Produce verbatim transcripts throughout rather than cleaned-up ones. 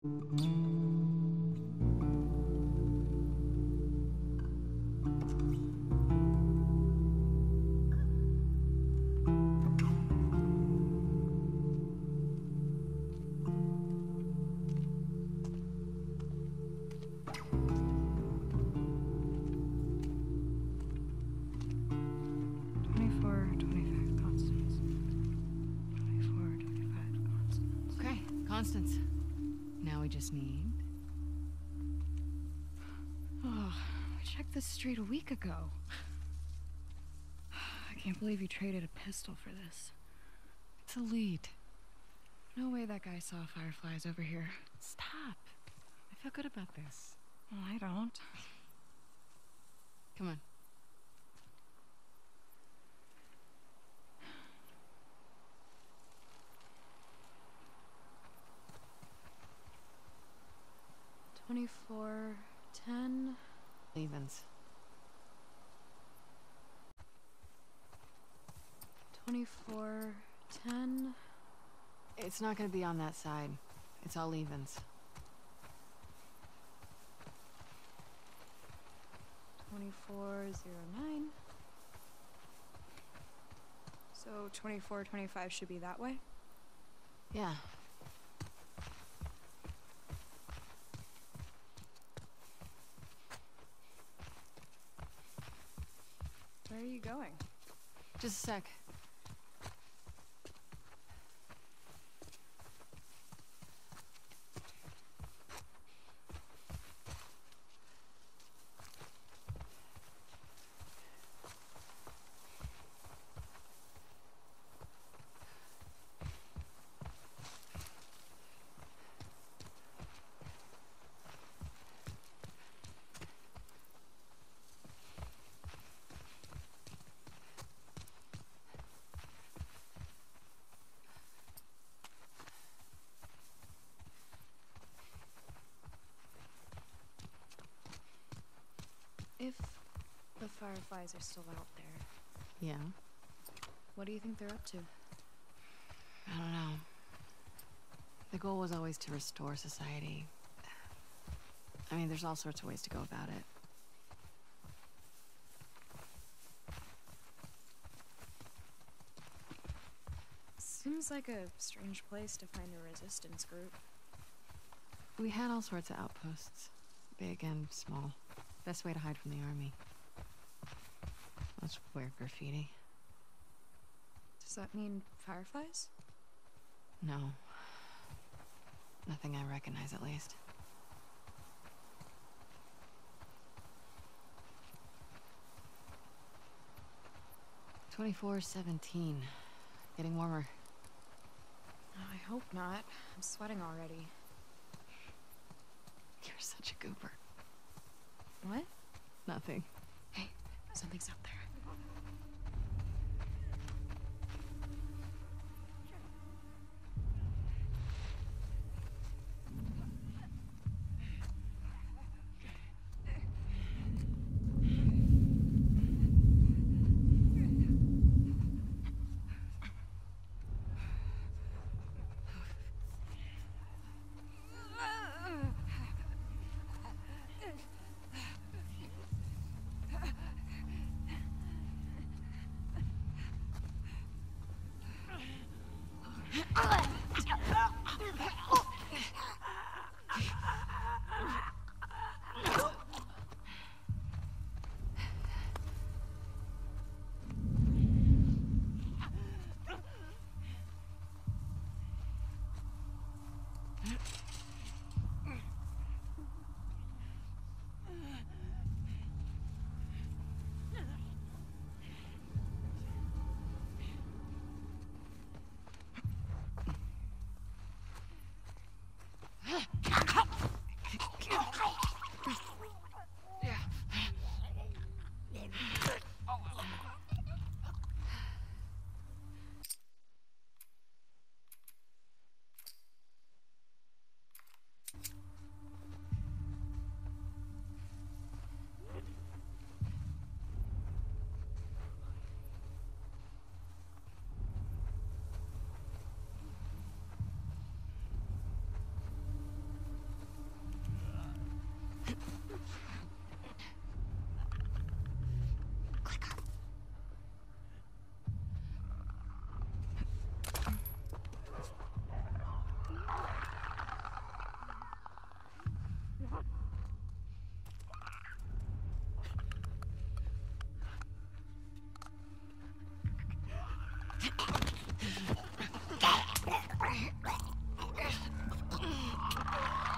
twenty-four, twenty-five constants. twenty-four, twenty-five constants. Okay, constants. Now we just need... Oh, I checked this street a week ago. I can't believe you traded a pistol for this. It's a lead. No way that guy saw fireflies over here. Stop. I feel good about this. Well, I don't. Come on. twenty-four, ten... Evens. twenty-four, ten... It's not gonna be on that side. It's all evens. twenty-four, zero, nine. So twenty-four, twenty-five should be that way? Yeah. Where are you going? Just a sec. If the fireflies are still out there, Yeah. what do you think they're up to? I don't know. The goal was always to restore society. I mean, there's all sorts of ways to go about it. Seems like a strange place to find a resistance group. We had all sorts of outposts. Big and small. Best way to hide from the army. Let's wear graffiti. Does that mean fireflies? No. Nothing I recognize, at least. twenty-four seventeen. Getting warmer. I hope not. I'm sweating already. You're such a goober. What? Nothing. Hey, something's out there.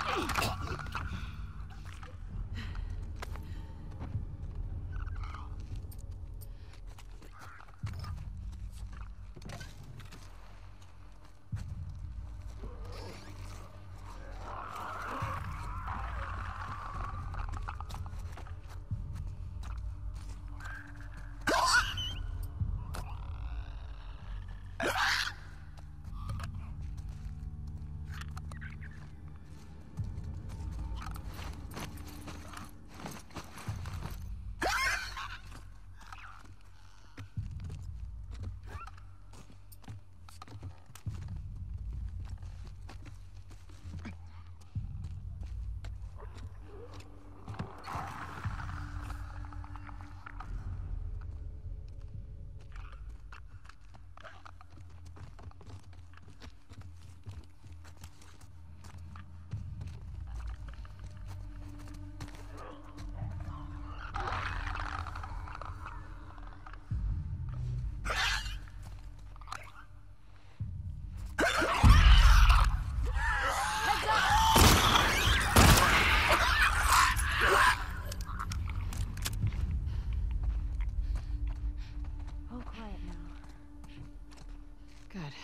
Oh, quiet now. Good.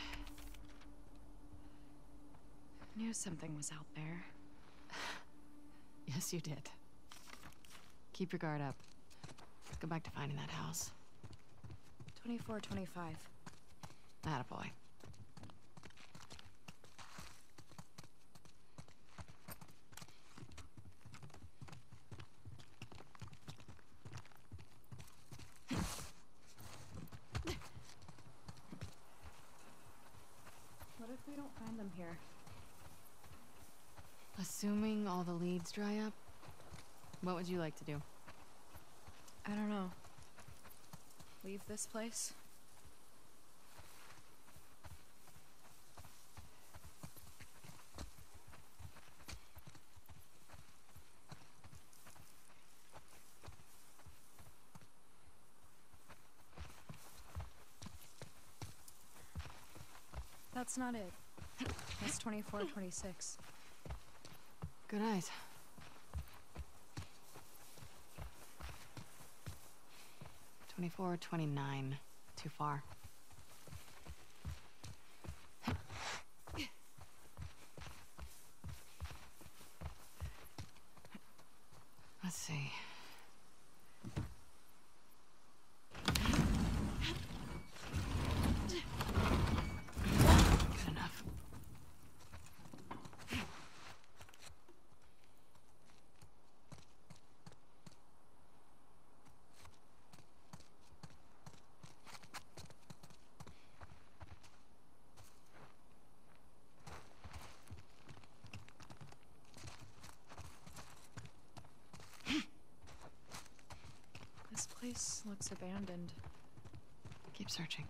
Knew something was out there. Yes, you did. Keep your guard up. Go back to finding that house. twenty-four twenty-five. Attaboy. What if we don't find them here? Assuming all the leads dry up, what would you like to do? I don't know. Leave this place? That's not it. That's twenty-four twenty-six. Good eyes. twenty-four twenty-nine. Too far. Let's see. Good enough. This place looks abandoned. Keep searching.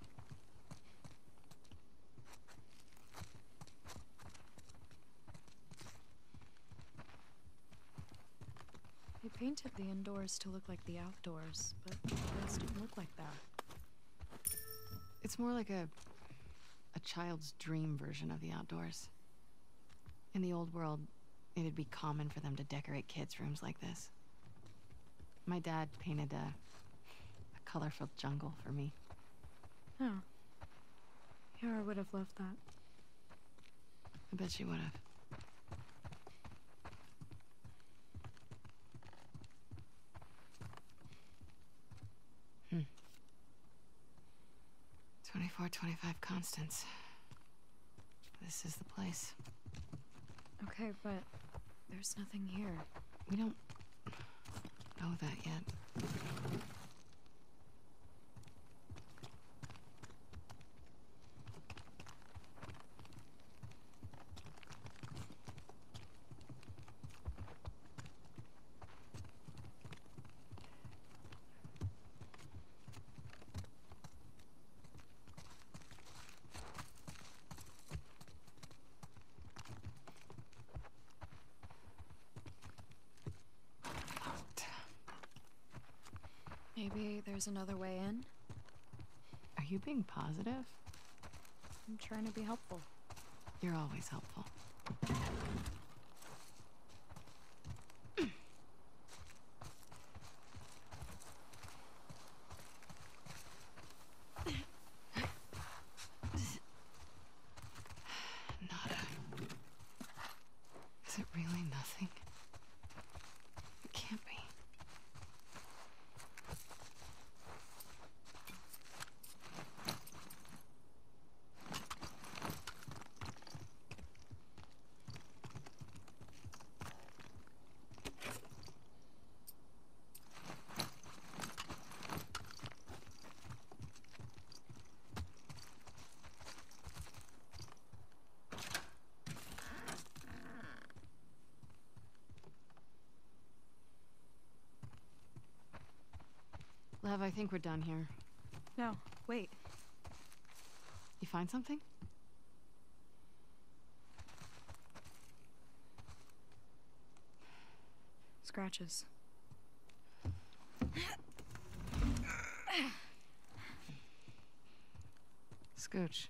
They painted the indoors to look like the outdoors, but the place didn't look like that. It's more like a a child's dream version of the outdoors. In the old world, it'd be common for them to decorate kids' rooms like this. My dad painted a, a colorful jungle for me. Oh. Yara would have loved that. I bet she would have. Hmm. twenty-four twenty-five Constance. This is the place. Okay, but there's nothing here. We don't know that yet. Maybe there's another way in? Are you being positive? I'm trying to be helpful. You're always helpful. it really nothing? It can't be. Lev, I think we're done here. No, wait. You find something? Scratches. Scooch.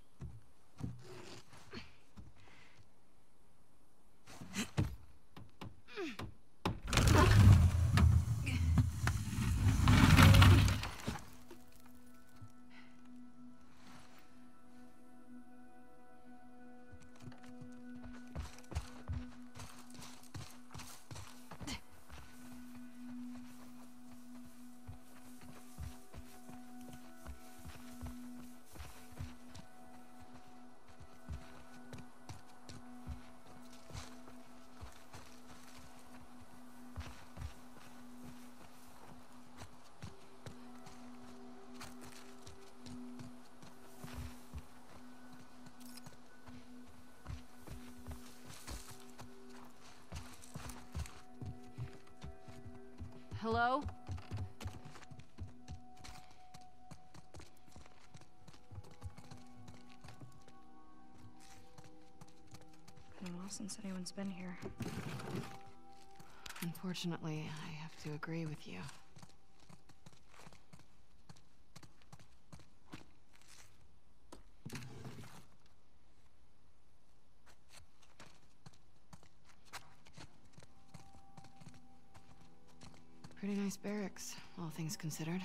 Hello? Been a while since anyone's been here. Unfortunately, I have to agree with you. Pretty nice barracks, all things considered.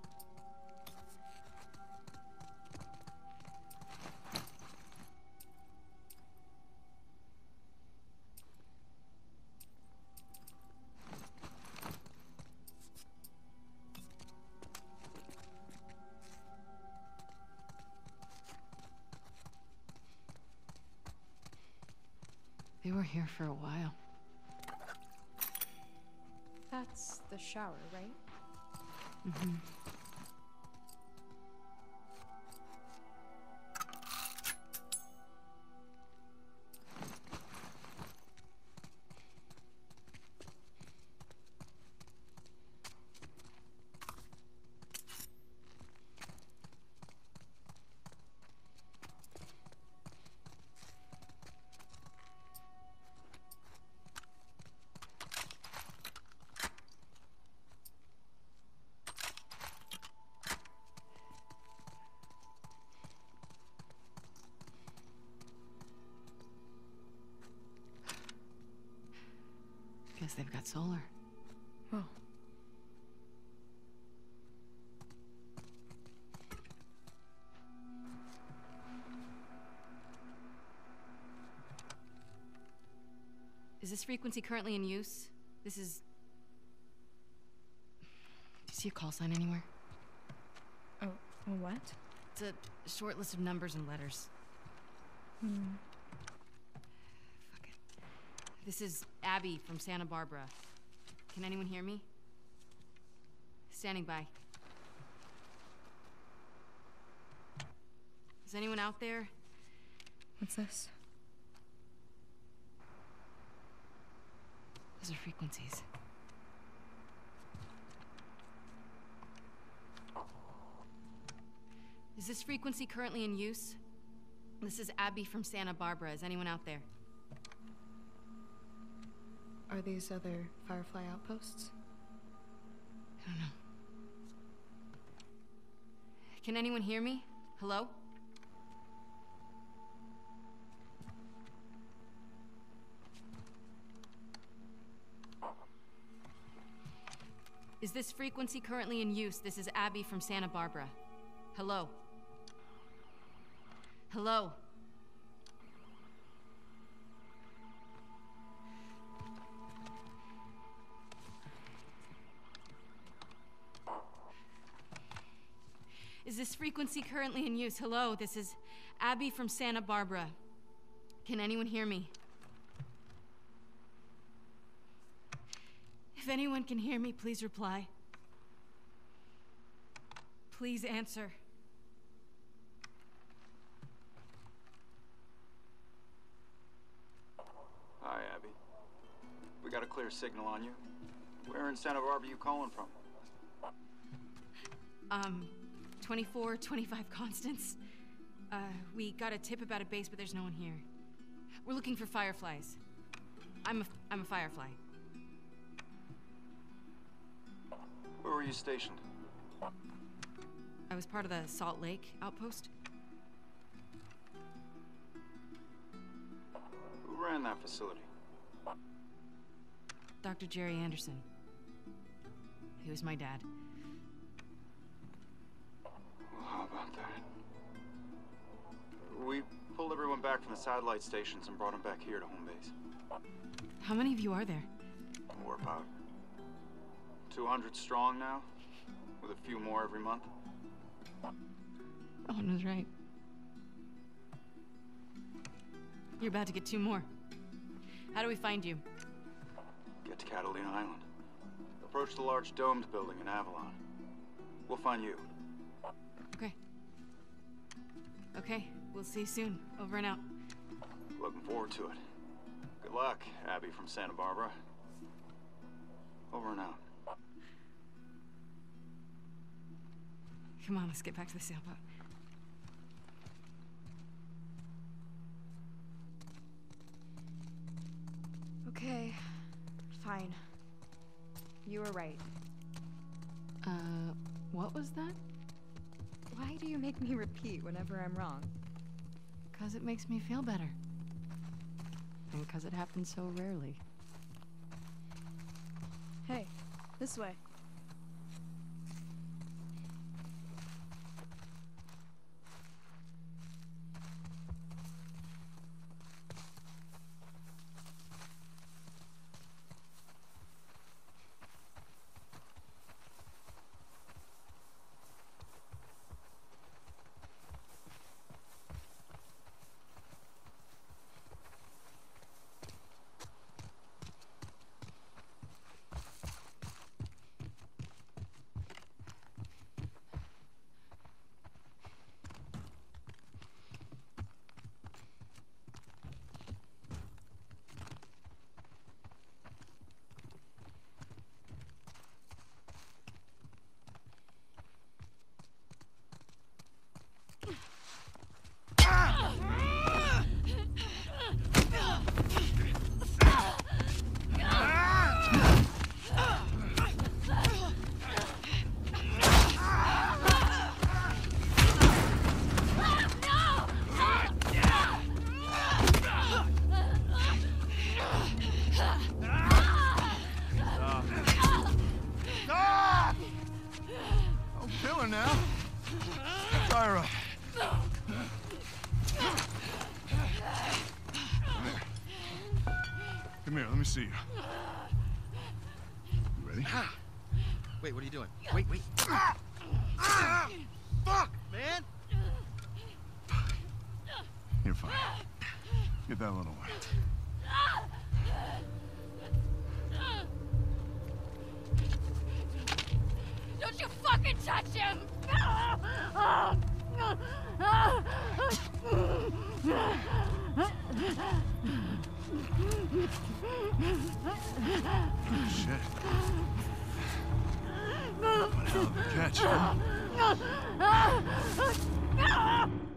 They were here for a while. That's the shower, right? Mm-hmm. Guess they've got solar. Oh. Is this frequency currently in use? This is... Do you see a call sign anywhere? Oh, a what? It's a short list of numbers and letters. Hmm. Fuck it. This is Abby from Santa Barbara. Can anyone hear me? Standing by. Is anyone out there? What's this? Those are frequencies. Is this frequency currently in use? This is Abby from Santa Barbara. Is anyone out there? Are these other Firefly outposts? I don't know. Can anyone hear me? Hello? Is this frequency currently in use? This is Abby from Santa Barbara. Hello? Hello? this frequency currently in use? Hello, this is Abby from Santa Barbara. Can anyone hear me? If anyone can hear me, please reply. Please answer. Hi, Abby. We got a clear signal on you. Where in Santa Barbara you calling from? Um, twenty-four twenty-five Constance. Uh, we got a tip about a base, but there's no one here. We're looking for fireflies. I'm a, I'm a firefly. Where were you stationed? I was part of the Salt Lake outpost. Who ran that facility? Doctor Jerry Anderson. He was my dad. Well, how about that? We pulled everyone back from the satellite stations and brought them back here to home base. How many of you are there? We're about two hundred strong now, with a few more every month. Owen was right. You're about to get two more. How do we find you? Get to Catalina Island. Approach the large domed building in Avalon. We'll find you. Okay. Okay, we'll see you soon. Over and out. Looking forward to it. Good luck, Abby from Santa Barbara. Over and out. Come on, let's get back to the sailboat. Okay, fine. You were right. Uh, what was that? Why do you make me repeat whenever I'm wrong? Because it makes me feel better. And because it happens so rarely. Hey, this way. Now, Tyra. Come here. Come here, let me see you. You ready? Ah. Wait, what are you doing? Wait, wait. Ah. Ah. Fuck, man! You're fine. Get that little one. Don't you fucking touch him! Shit. What the hell did you catch, huh?